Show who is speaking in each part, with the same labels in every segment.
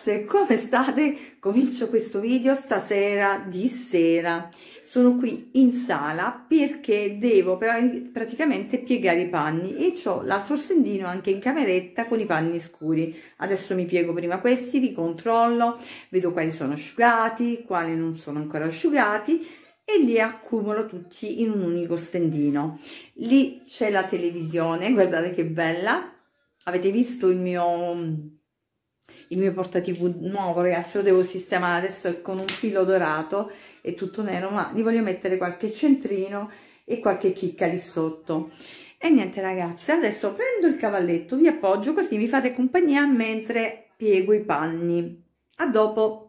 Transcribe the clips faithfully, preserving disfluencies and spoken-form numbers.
Speaker 1: ragazze, come state? Comincio questo video stasera di sera. Sono qui in sala perché devo praticamente piegare i panni e ho l'altro stendino anche in cameretta con i panni scuri. Adesso mi piego prima questi, li controllo, vedo quali sono asciugati, quali non sono ancora asciugati e li accumulo tutti in un unico stendino. Lì c'è la televisione, guardate che bella. Avete visto il mio, il mio portatv nuovo, ragazzi? Lo devo sistemare, adesso è con un filo dorato, è tutto nero, ma gli voglio mettere qualche centrino e qualche chicca lì sotto. E niente ragazzi, adesso prendo il cavalletto, vi appoggio così mi fate compagnia mentre piego i panni. A dopo!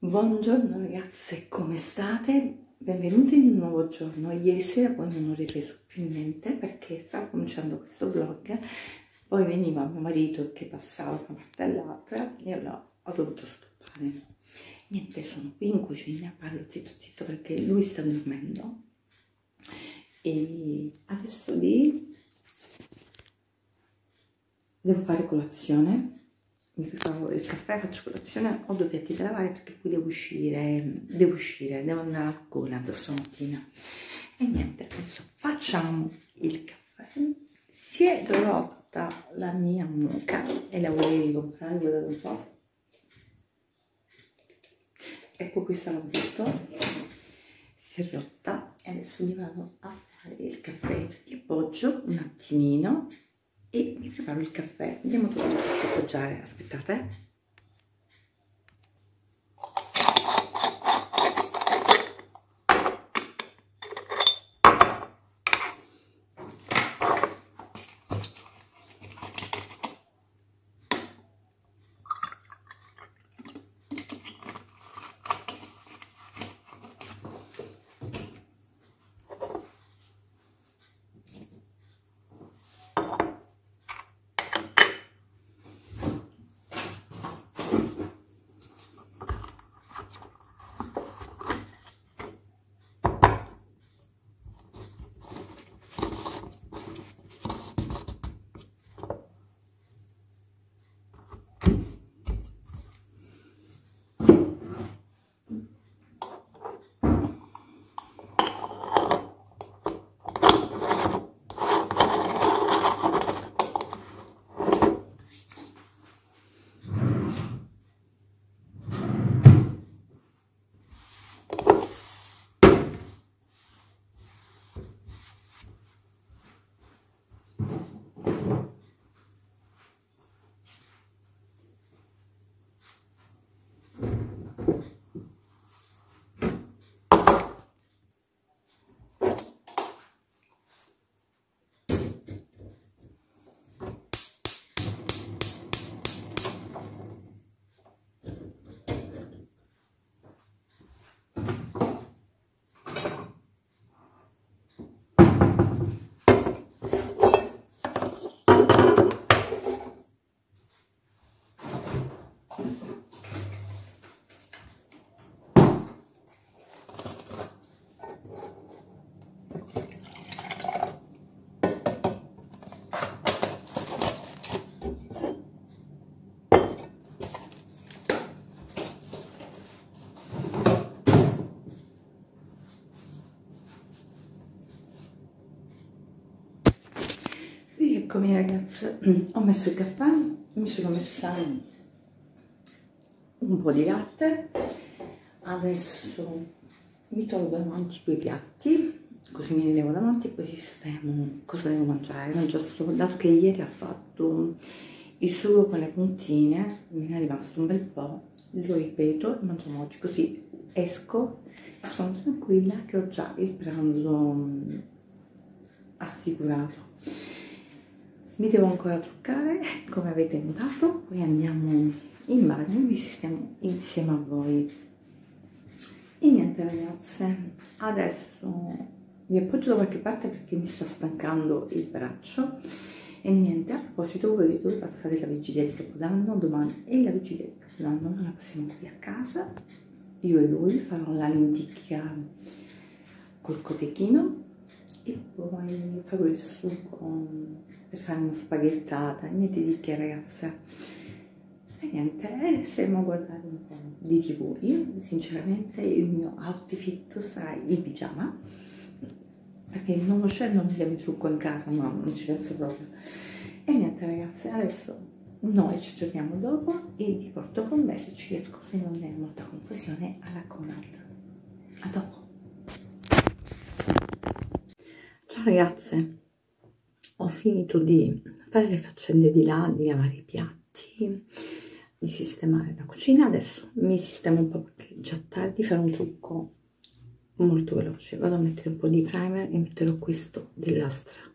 Speaker 1: Buongiorno ragazze, come state? Benvenuti in un nuovo giorno. Ieri sera poi non ho ripreso più niente perché stavo cominciando questo vlog, poi veniva mio marito che passava da una parte all'altra e allora ho dovuto stoppare. Niente, sono qui in cucina, parlo zitto zitto perché lui sta dormendo e adesso lì devo fare colazione. Mi preparo il caffè, faccio colazione, ho due piatti da lavare perché poi devo uscire, devo uscire, devo andare a colato stamattina. E niente, adesso facciamo il caffè. Si è rotta la mia mucca e la volevo comprare, guardate un po'. Ecco, questa l'ho visto, si è rotta e adesso mi vado a fare il caffè. Li appoggio un attimino e mi preparo il caffè. Andiamo tutti a appoggiare, aspettate. Eccomi ragazze, ho messo il caffè, mi sono messa un po' di latte, adesso mi tolgo davanti quei piatti, così mi li levo davanti e poi sistemo cosa devo mangiare. Mangio solo, dato che ieri ha fatto il sugo con le puntine, me ne è rimasto un bel po', lo ripeto e mangiamo oggi, così esco e sono tranquilla che ho già il pranzo assicurato. Mi devo ancora truccare, come avete notato, poi andiamo in bagno e mi sistemo insieme a voi. E niente ragazze, adesso vi appoggio da qualche parte perché mi sta stancando il braccio. E niente, a proposito, voi dovete passare la vigilia di Capodanno, domani è la vigilia di Capodanno, noi la passiamo qui a casa, io e lui, farò la lenticchia col cotechino e poi farò il sugo per fare una spaghettata, niente di che ragazze. E niente, e stiamo a guardare un po' di tv. Io sinceramente il mio outfit sarà il pigiama, perché non lo scendo, mica mi trucco in casa, no, non ci penso proprio. E niente ragazze, adesso noi ci aggiorniamo dopo e vi porto con me se ci riesco, se non è molta confusione, alla Conad. A dopo. Ciao ragazze, ho finito di fare le faccende di là, di lavare i piatti, di sistemare la cucina. Adesso mi sistemo un po' perché è già tardi, fare un trucco molto veloce. Vado a mettere un po' di primer e metterò questo dell'Astra.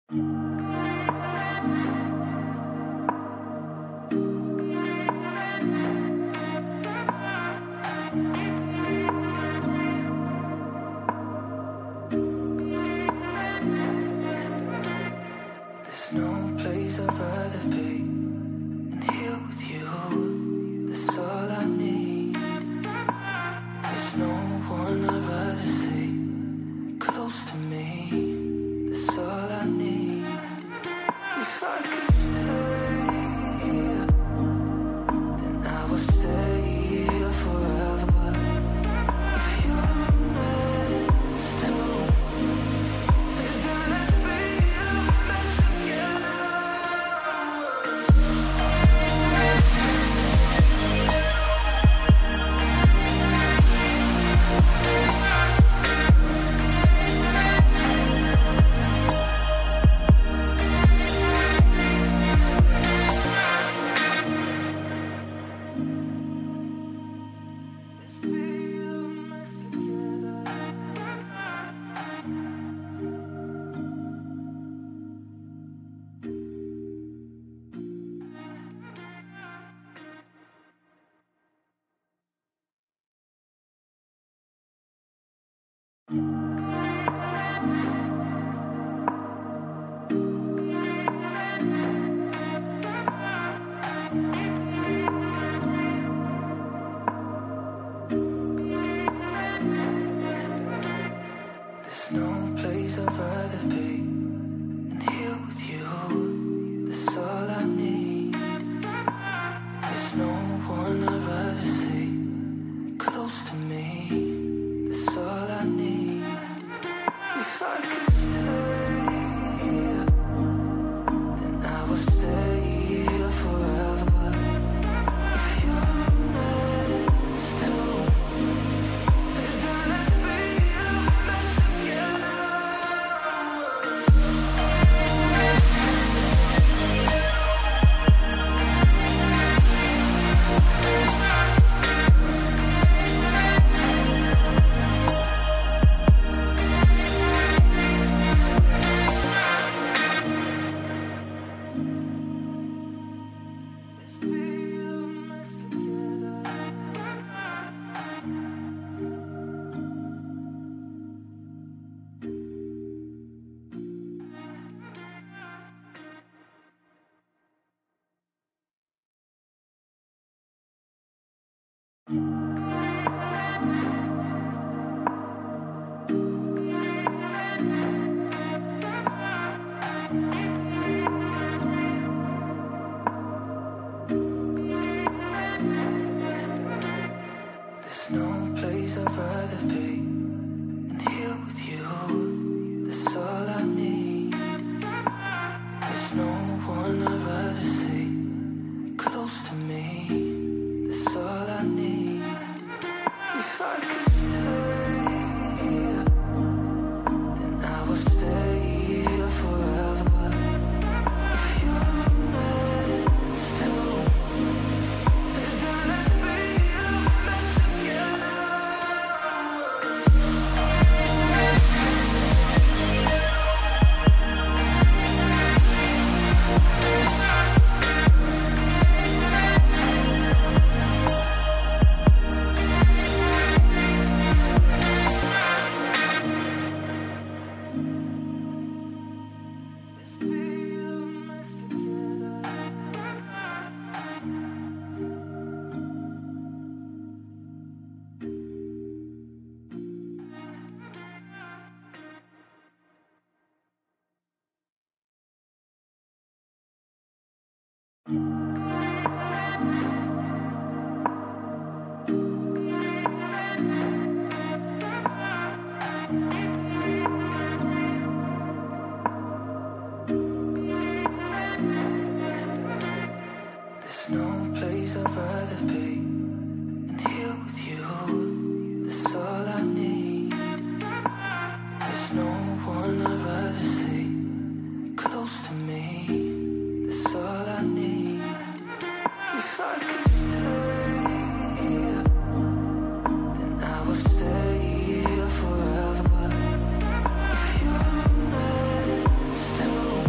Speaker 2: Forever. If you're meant to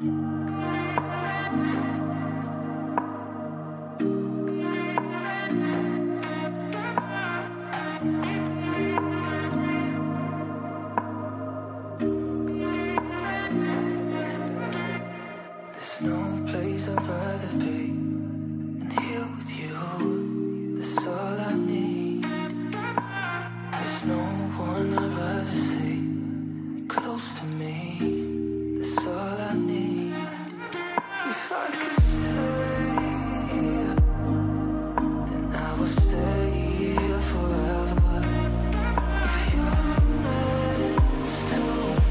Speaker 2: No place I'd rather be than here with you. That's all I need. There's no one I'd rather see close to me. That's all I need. If I could stay here, then I will stay here forever. If you're meant to,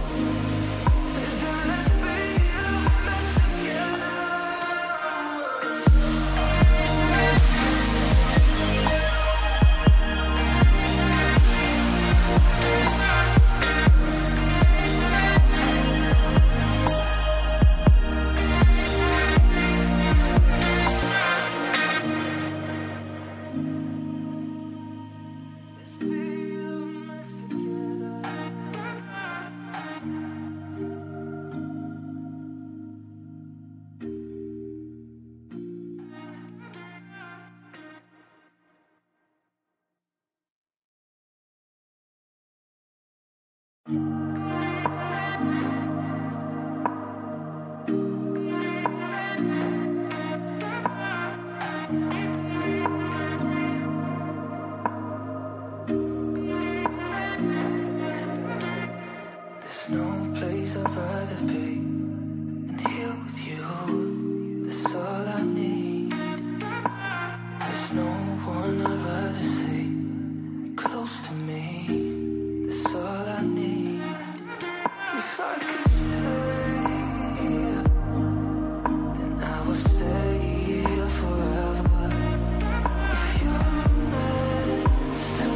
Speaker 2: then let's be the best together. Let's be the best together. There's no place I'd rather be than here with you. That's all I need. There's no one I'd rather see close to me. That's all I need. If I could stay here, then I will stay here forever. If you're meant to,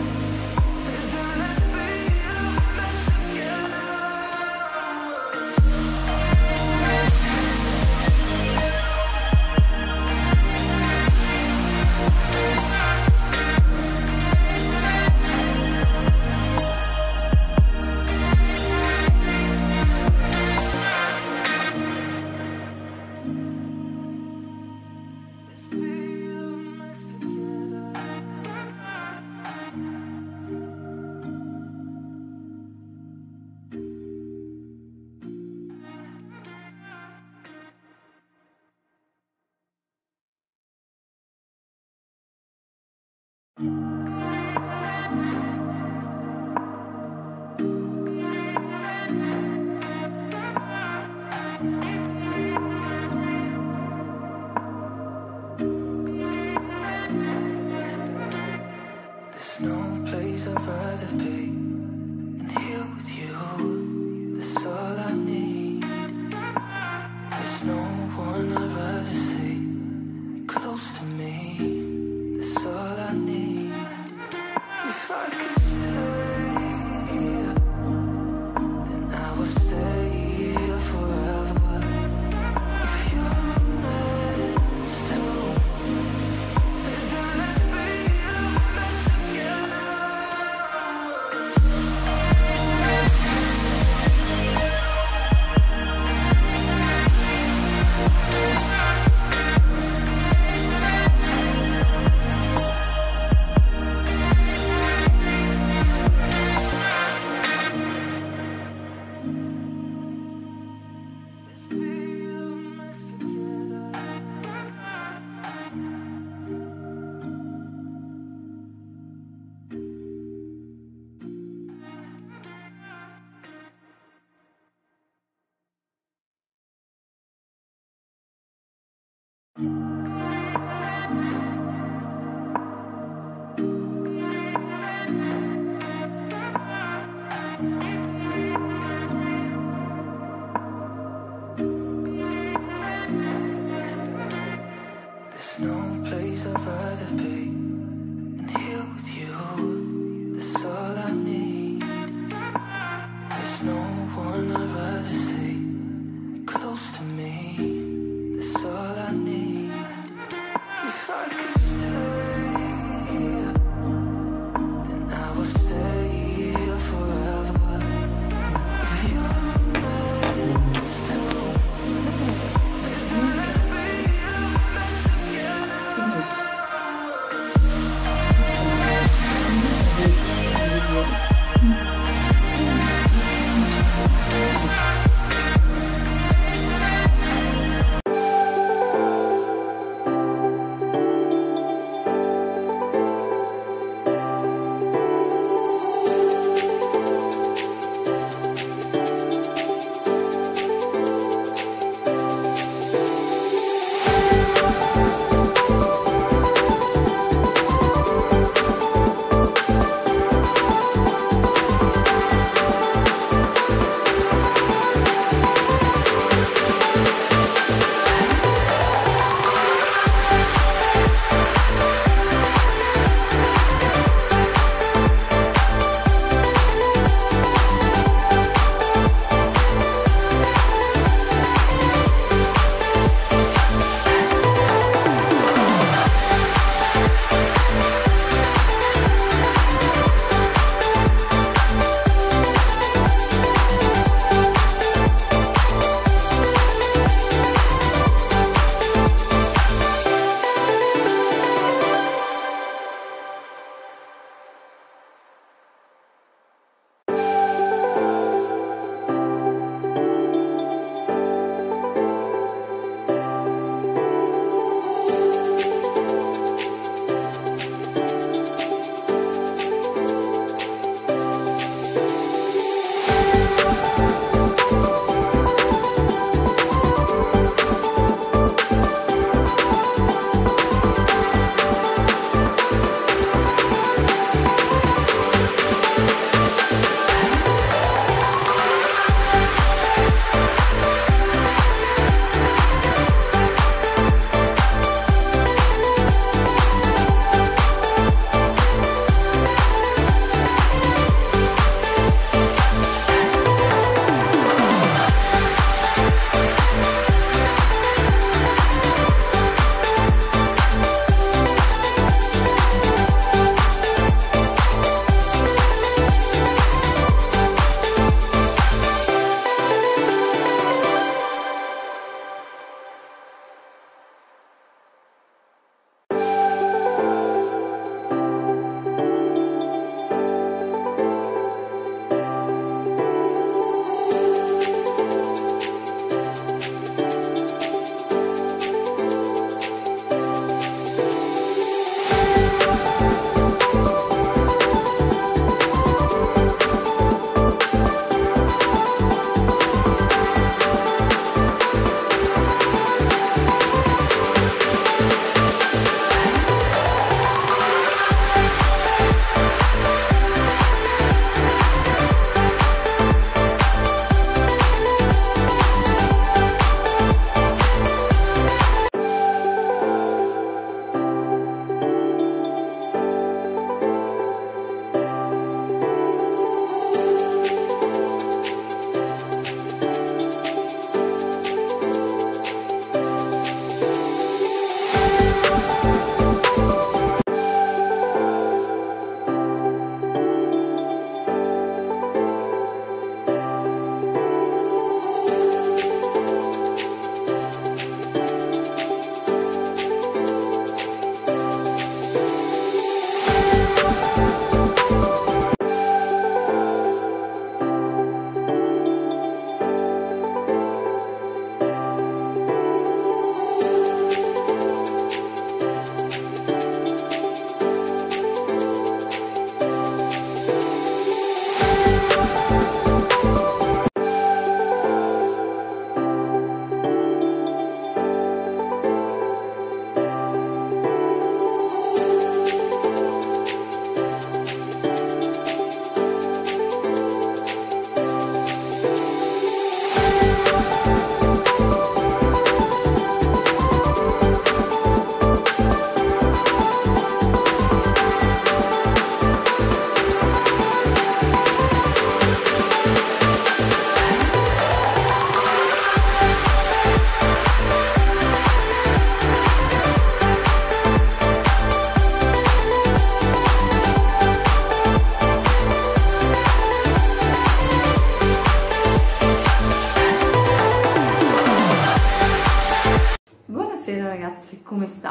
Speaker 2: then let's be the best together.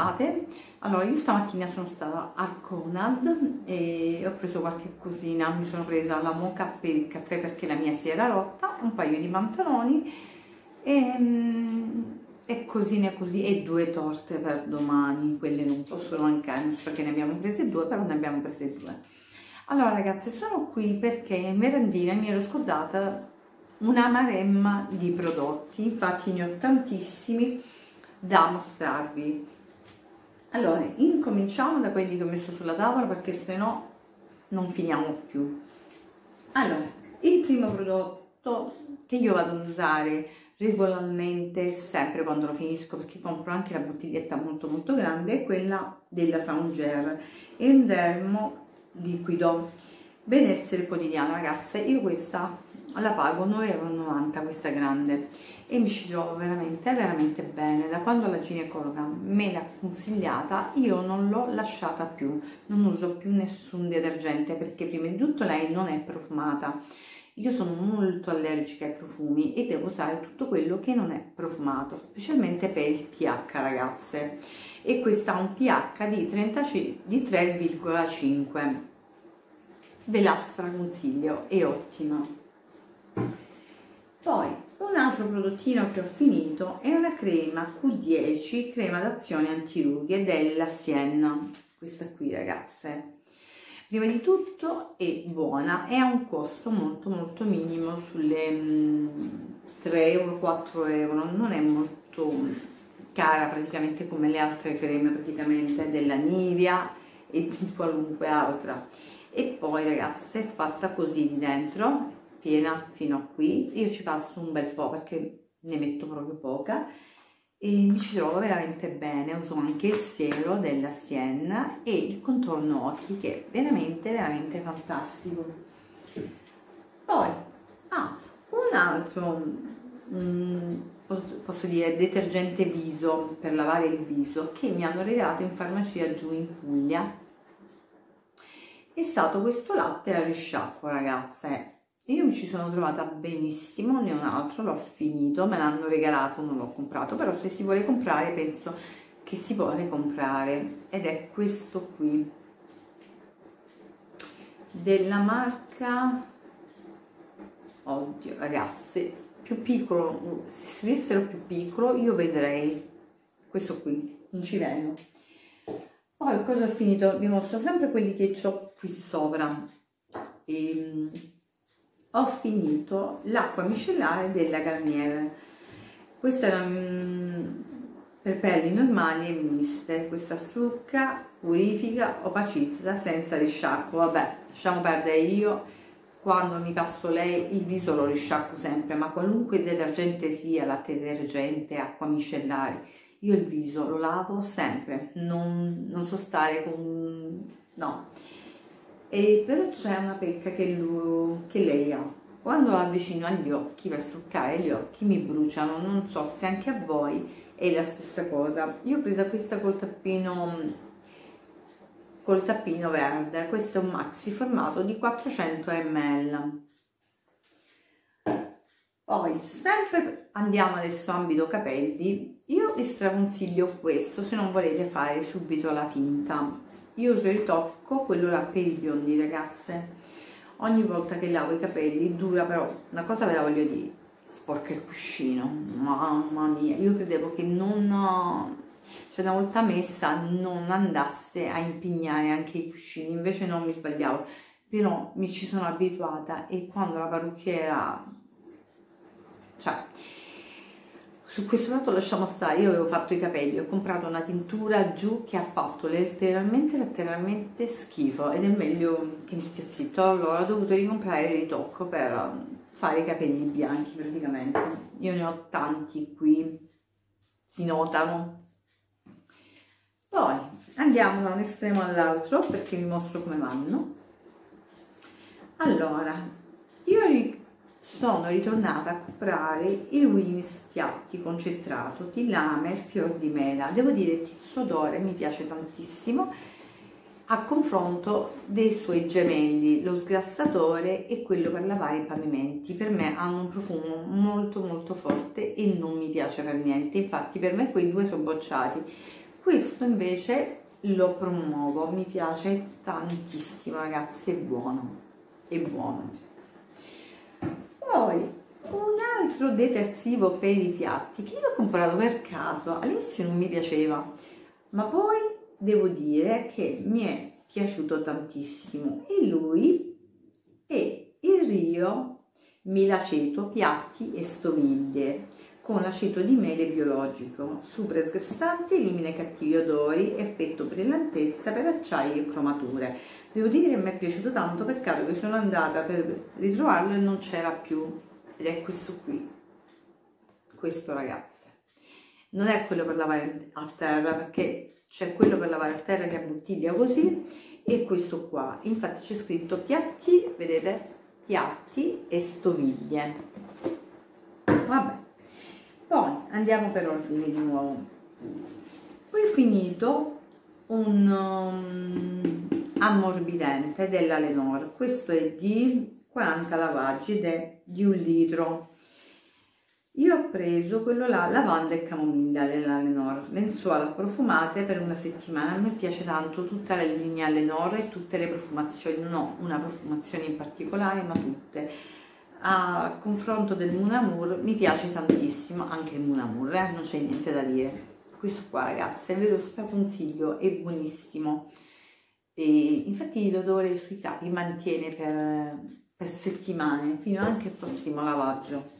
Speaker 1: estate. Allora, io stamattina sono stata al Conad e ho preso qualche cosina, mi sono presa la moka per il caffè perché la mia si era rotta, un paio di pantaloni e, e cosine così, e due torte per domani, quelle non possono mancare perché ne abbiamo prese due, però ne abbiamo prese due. Allora ragazze, sono qui perché in merendina mi ero scordata una maremma di prodotti, infatti ne ho tantissimi da mostrarvi. Allora, incominciamo da quelli che ho messo sulla tavola perché se no non finiamo più. Allora, il primo prodotto che io vado ad usare regolarmente, sempre quando lo finisco, perché compro anche la bottiglietta molto molto grande, è quella della Soundgel, è un dermo liquido benessere quotidiano. Ragazze, io questa la pago nove e novanta euro, questa grande, e mi ci trovo veramente veramente bene. Da quando la ginecologa me l'ha consigliata io non l'ho lasciata più, non uso più nessun detergente perché prima di tutto lei non è profumata. Io sono molto allergica ai profumi e devo usare tutto quello che non è profumato, specialmente per il pH, ragazze, e questa ha un pH di, di tre virgola cinque. Ve la straconsiglio, è ottima. Poi un altro prodottino che ho finito è una crema Q dieci, crema d'azione antirughe della Sienna, questa qui ragazze. Prima di tutto è buona e ha un costo molto molto minimo, sulle mh, tre euro, quattro euro, non è molto cara praticamente come le altre creme praticamente della Nivea e di qualunque altra. E poi ragazze è fatta così di dentro, piena fino a qui, io ci passo un bel po' perché ne metto proprio poca e mi ci trovo veramente bene. Uso anche il siero della Sienna e il contorno occhi che è veramente veramente fantastico. Poi ah, un altro mm, posso dire detergente viso per lavare il viso che mi hanno regalato in farmacia giù in Puglia, è stato questo latte al risciacquo, ragazze. Io mi ci sono trovata benissimo, ne ho un altro, l'ho finito, me l'hanno regalato, non l'ho comprato, però se si vuole comprare penso che si vuole comprare, ed è questo qui della marca, oddio ragazze, più piccolo, se scrivessero più piccolo io vedrei questo qui, un civello. Poi cosa ho finito? Vi mostro sempre quelli che ho qui sopra. E, ho finito l'acqua micellare della Garnier, questa era mh, per pelli normali e miste, questa strucca, purifica, opacizza senza risciacquo. Vabbè, lasciamo perdere, io quando mi passo lei il viso lo risciacquo sempre, ma qualunque detergente sia, latte detergente, acqua micellare, io il viso lo lavo sempre, non, non so stare con... no. E però c'è una pecca che, lui, che lei ha, quando la avvicino agli occhi per struccare gli occhi mi bruciano, non so se anche a voi è la stessa cosa. Io ho preso questa col tappino, col tappino verde, questo è un maxi formato di quattrocento millilitri. Poi sempre andiamo adesso ambito capelli, io vi straconsiglio questo se non volete fare subito la tinta. Io uso il ritocco, quello là per i biondi, ragazze. Ogni volta che lavo i capelli dura, però una cosa ve la voglio dire, sporca il cuscino, mamma mia. Io credevo che non, cioè una volta messa non andasse a impignare anche i cuscini, invece non mi sbagliavo, però mi ci sono abituata e quando la parrucchiera, cioè su questo lato lasciamo stare. Io avevo fatto i capelli, ho comprato una tintura giù che ha fatto letteralmente letteralmente schifo ed è meglio che mi stia zitto. Allora ho dovuto ricomprare il ritocco per fare i capelli bianchi praticamente. Io ne ho tanti qui, si notano. Poi andiamo da un estremo all'altro perché vi mostro come vanno. Allora, io sono ritornata a comprare il Winis piatti concentrato di Lame fior di mela. Devo dire che il suo odore mi piace tantissimo a confronto dei suoi gemelli, lo sgrassatore e quello per lavare i pavimenti. Per me hanno un profumo molto molto forte e non mi piace per niente, infatti per me quei due sono bocciati. Questo invece lo promuovo, mi piace tantissimo ragazzi, è buono, è buono. Poi un altro detersivo per i piatti che io ho comprato per caso, all'inizio non mi piaceva, ma poi devo dire che mi è piaciuto tantissimo, e lui è il Rio Milaceto piatti e stoviglie con aceto di mele biologico, super sgrassante, elimina i cattivi odori, effetto brillantezza per acciai e cromature. Devo dire che mi è piaciuto tanto, peccato che sono andata per ritrovarlo e non c'era più, ed è questo qui, questo ragazzi, non è quello per lavare a terra, perché c'è quello per lavare a terra che abbottiglia così, e questo qua, infatti c'è scritto piatti, vedete, piatti e stoviglie. Vabbè, poi andiamo per ordine di nuovo. Poi ho finito un um, ammorbidente della Lenor, questo è di quaranta lavaggi ed è di un litro. Io ho preso quello là, lavanda e camomilla della Lenor, lenzuola profumate per una settimana. A me piace tanto tutta la linea Lenor e tutte le profumazioni, non ho una profumazione in particolare, ma tutte. A confronto del Mon Amour mi piace tantissimo, anche il Mon Amour, eh? Non c'è niente da dire. Questo qua ragazzi, ve lo straconsiglio, è buonissimo. E infatti l'odore sui capi mantiene per, per settimane, fino anche al prossimo lavaggio.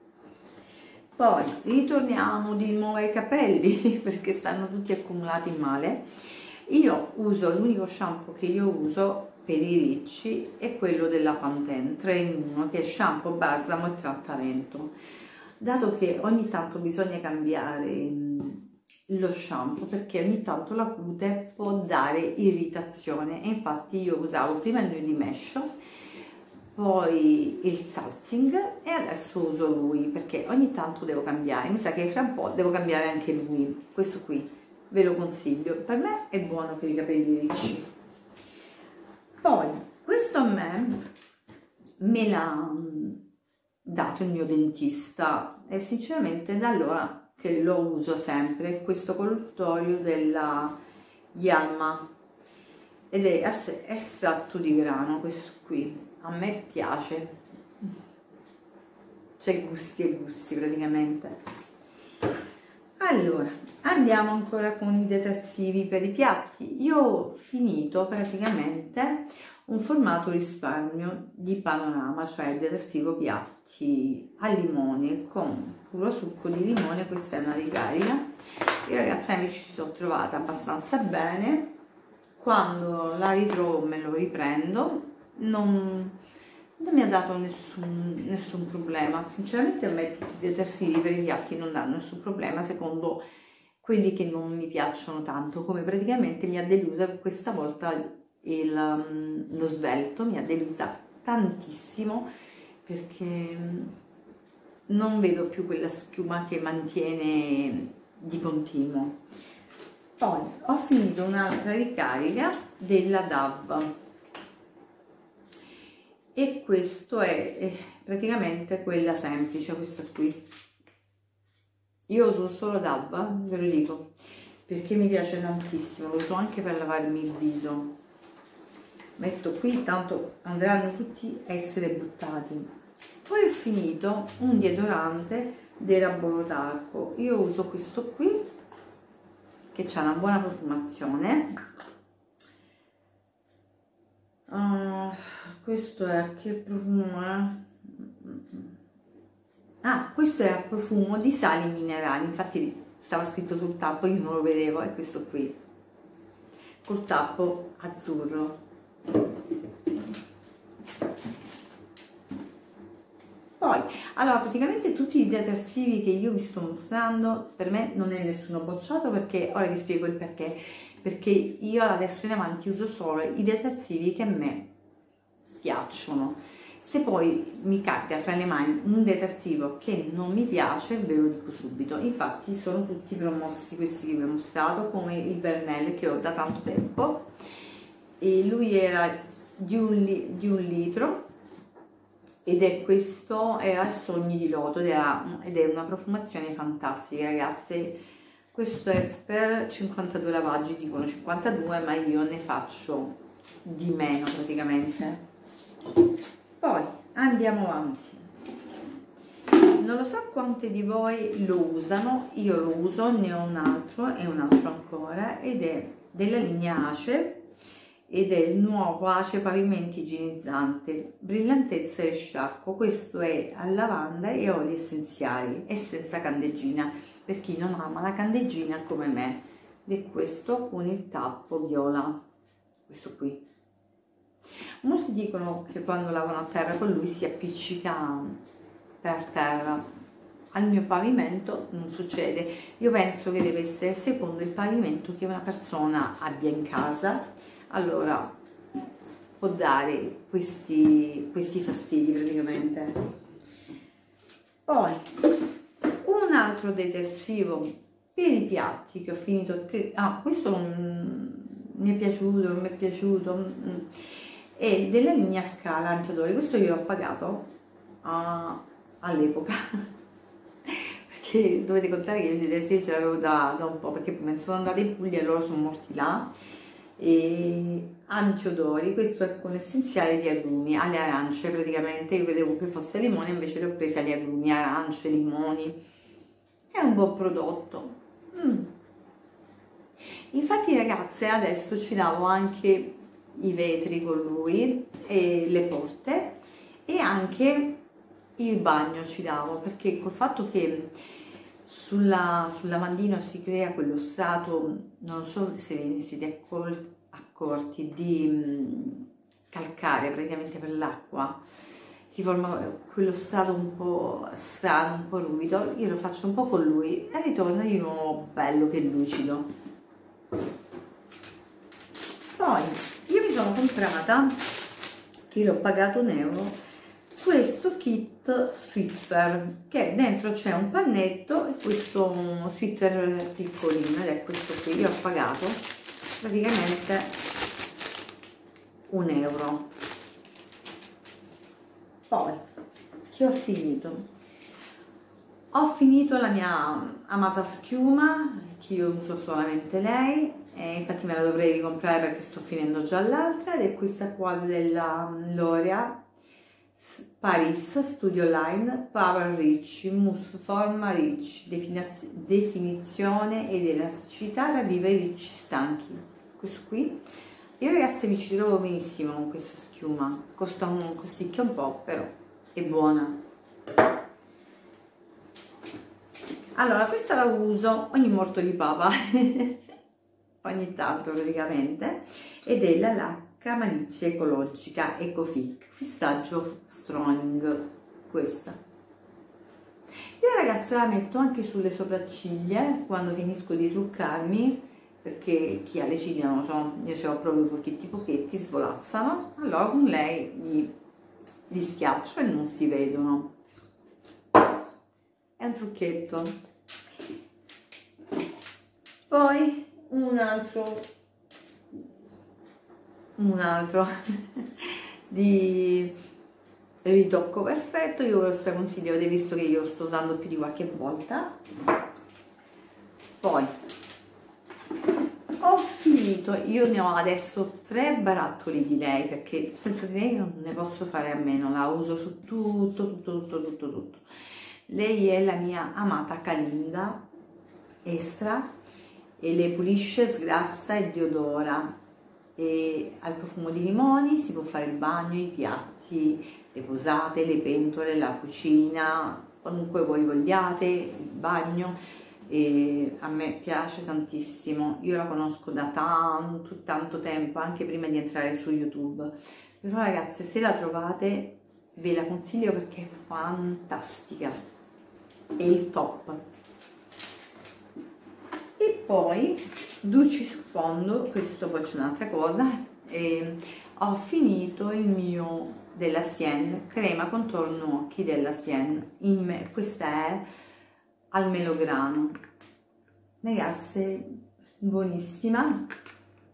Speaker 1: Poi ritorniamo di nuovo ai capelli perché stanno tutti accumulati male. Io uso, l'unico shampoo che io uso per i ricci è quello della Pantene tre in uno, che è shampoo, balsamo e trattamento. Dato che ogni tanto bisogna cambiare lo shampoo, perché ogni tanto la cute può dare irritazione, e infatti io usavo prima il Nurimescio, poi il Salzing e adesso uso lui, perché ogni tanto devo cambiare. Mi sa che fra un po' devo cambiare anche lui. Questo qui ve lo consiglio, per me è buono per i capelli ricci. Poi questo a me me l'ha dato il mio dentista e sinceramente da allora che lo uso sempre, questo colluttorio della Yanma ed è estratto di grano. Questo qui a me piace, c'è gusti e gusti praticamente. Allora andiamo ancora con i detersivi per i piatti. Io ho finito praticamente un formato risparmio di Panorama, cioè il detersivo piatti al limone con puro succo di limone. Questa è una ricarica. Io ragazzi mi ci sono trovata abbastanza bene, quando la ritrovo me lo riprendo, non, non mi ha dato nessun, nessun problema. Sinceramente a me tutti i detersivi per i piatti non danno nessun problema, secondo quelli che non mi piacciono tanto, come praticamente mi ha delusa questa volta il, lo svelto, mi ha delusa tantissimo, perché non vedo più quella schiuma che mantiene di continuo. Poi ho finito un'altra ricarica della D A V e questo è praticamente quella semplice, questa qui. Io uso solo D A V, ve lo dico, perché mi piace tantissimo, lo uso anche per lavarmi il viso. Metto qui, tanto andranno tutti a essere buttati. Poi ho finito un deodorante della Borotalco. Io uso questo qui, che ha una buona profumazione. Uh, questo è, che profumo è? Ah, questo è a profumo di sali minerali, infatti stava scritto sul tappo, io non lo vedevo, è questo qui, col tappo azzurro. Poi, allora, praticamente tutti i detersivi che io vi sto mostrando, per me non è nessuno bocciato, perché ora vi spiego il perché. Perché io adesso in avanti uso solo i detersivi che a me piacciono. Se poi mi capita fra le mani un detersivo che non mi piace, ve lo dico subito. Infatti sono tutti promossi questi che vi ho mostrato, come il Vernelle che ho da tanto tempo, e lui era di un, li, di un litro, ed è questo, era il Sogni di Loto, ed, era, ed è una profumazione fantastica ragazze. questo è per cinquantadue lavaggi, dicono cinquantadue, ma io ne faccio di meno praticamente. Poi andiamo avanti. Non lo so quante di voi lo usano, io lo uso, ne ho un altro e un altro ancora, ed è della linea Ace, ed è il nuovo Ace Pavimenti Igienizzante, brillantezza e sciacquo. Questo è a lavanda e oli essenziali e senza candeggina, per chi non ama la candeggina come me, ed è questo con il tappo viola, questo qui. Molti dicono che quando lavano a terra con lui si appiccica per terra. Al mio pavimento non succede. Io penso che deve essere secondo il pavimento che una persona abbia in casa, allora può dare questi, questi fastidi praticamente. Poi un altro detersivo per i piatti che ho finito, che, ah, questo non mi è piaciuto, non mi è piaciuto, è della linea Scala Antiodore. Questo io l'ho pagato uh, all'epoca perché dovete contare che il detersivo ce l'avevo da, da un po', perché prima sono andata in Puglia e loro sono morti là. E antiodori, questo è con essenziale di agrumi, alle arance praticamente. Io credevo che fosse limone, invece le ho prese agli agrumi, arance, limoni. È un buon prodotto. mm. Infatti ragazze, adesso ci lavo anche i vetri con lui e le porte, e anche il bagno ci lavo, perché col fatto che Sulla, sul lavandino si crea quello strato, non so se ve ne siete accorti, di mh, calcare praticamente per l'acqua, si forma quello strato un po' strano, un po' ruvido. Io lo faccio un po' con lui e ritorna di nuovo bello che lucido. Poi io mi sono comprata, che l'ho pagato un euro, questo kit Swiffer, che dentro c'è un pannetto e questo Swiffer piccolino, ed è questo qui. Io ho pagato praticamente un euro. Poi che ho finito? Ho finito la mia amata schiuma, che io uso solamente lei, e infatti me la dovrei ricomprare perché sto finendo già l'altra, ed è questa qua della L'Oreal Paris Studio Line Power Rich Mousse Forma Rich, definizione ed elasticità ravviva i ricci stanchi. Questo qui io ragazzi mi ci trovo benissimo con questa schiuma, costa un, costicchia un po', però è buona. Allora questa la uso ogni morto di papa ogni tanto praticamente, ed è la lacca malizia ecologica Ecofic fissaggio strong. Questa io ragazzi la metto anche sulle sopracciglia quando finisco di truccarmi, perché chi ha le ciglia non lo so, io ho proprio pochetti pochetti, svolazzano, allora con lei li, li schiaccio e non si vedono. È un trucchetto. Poi un altro un altro di ritocco perfetto, io ve lo straconsiglio, avete visto che io lo sto usando più di qualche volta. Poi ho finito, io ne ho adesso tre barattoli di lei, perché senza di lei non ne posso fare a meno, la uso su tutto tutto tutto tutto tutto. Lei è la mia amata Calinda Extra e le pulisce, sgrassa e deodora, e al profumo di limoni si può fare il bagno, i piatti, le posate, le pentole, la cucina, qualunque voi vogliate, il bagno. E a me piace tantissimo, io la conosco da tanto tanto tempo, anche prima di entrare su YouTube, però ragazze se la trovate ve la consiglio perché è fantastica, è il top. E poi dolci sul fondo, questo poi c'è un'altra cosa, e ho finito il mio della Sienne crema contorno occhi della Sienne, in me, questa è al melograno, ragazze, buonissima,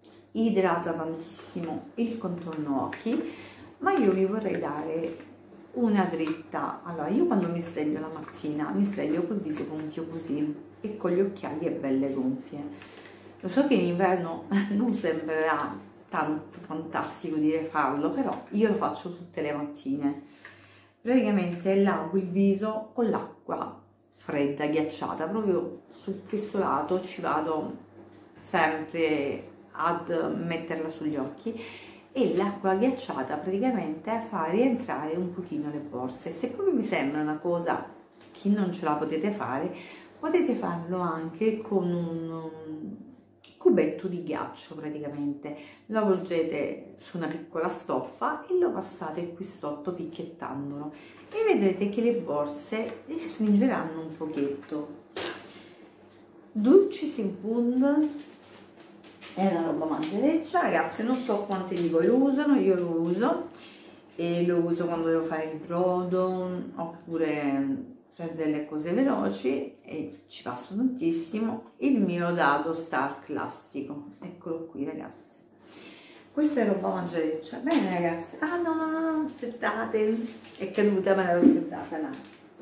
Speaker 1: idrata tantissimo il contorno occhi, ma io vi vorrei dare una dritta. Allora, io quando mi sveglio la mattina mi sveglio col viso gonfio così e con le occhiaie belle gonfie. Lo so che in inverno non sembrerà tanto fantastico dire farlo, però io lo faccio tutte le mattine. Praticamente lavo il viso con l'acqua fredda, ghiacciata, proprio su questo lato ci vado sempre ad metterla sugli occhi, e l'acqua ghiacciata praticamente fa rientrare un pochino le borse. Se proprio vi sembra una cosa che non ce la potete fare, potete farlo anche con un cubetto di ghiaccio. Praticamente lo avvolgete su una piccola stoffa e lo passate qui sotto picchiettandolo e vedrete che le borse restringeranno un pochetto. Dulcis in Fund è una roba mangereccia, ragazzi, non so quanti di voi lo usano, io lo uso e lo uso quando devo fare il brodo oppure per delle cose veloci e ci passo tantissimo. Il mio dado Star classico, eccolo qui ragazzi, questa è roba mangereccia. Bene ragazzi, ah no no no, aspettate, è caduta, me l'ero aspettata là.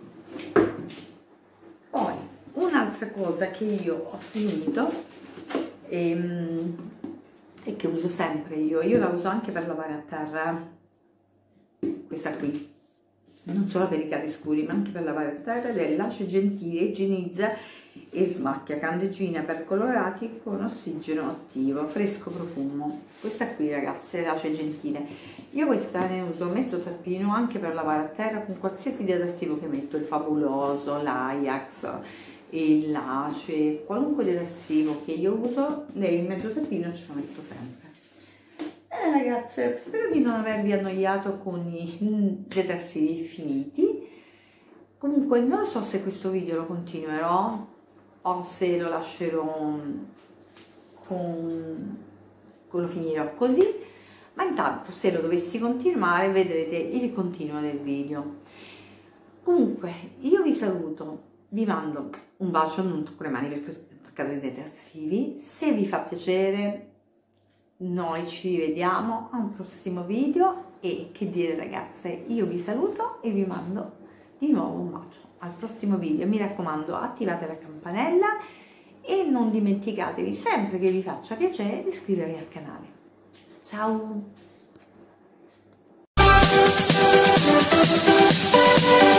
Speaker 1: Poi un'altra cosa che io ho finito e, e che uso sempre io, io la uso anche per lavare a terra, questa qui, non solo per i capi scuri ma anche per lavare a terra, ed è l'Ace Gentile igienizza e smacchia candeggina per colorati con ossigeno attivo, fresco profumo. Questa qui ragazzi è l'Ace Gentile, io questa ne uso mezzo tappino anche per lavare a terra con qualsiasi detersivo che metto, il Fabuloso, l'Ajax, il Lace, qualunque detersivo che io uso, lei il mezzo tappino ce lo metto sempre. Eh, ragazze, spero di non avervi annoiato con i detersivi finiti. Comunque non so se questo video lo continuerò o se lo lascerò con, con lo finirò così, ma intanto se lo dovessi continuare vedrete il continuo del video. Comunque io vi saluto, vi mando un bacio, non tocco le mani perché ho toccato i detersivi. Se vi fa piacere noi ci rivediamo a un prossimo video e che dire ragazze, io vi saluto e vi mando di nuovo un bacio al prossimo video. Mi raccomando, attivate la campanella e non dimenticatevi sempre che vi faccia piacere di iscrivervi al canale. Ciao!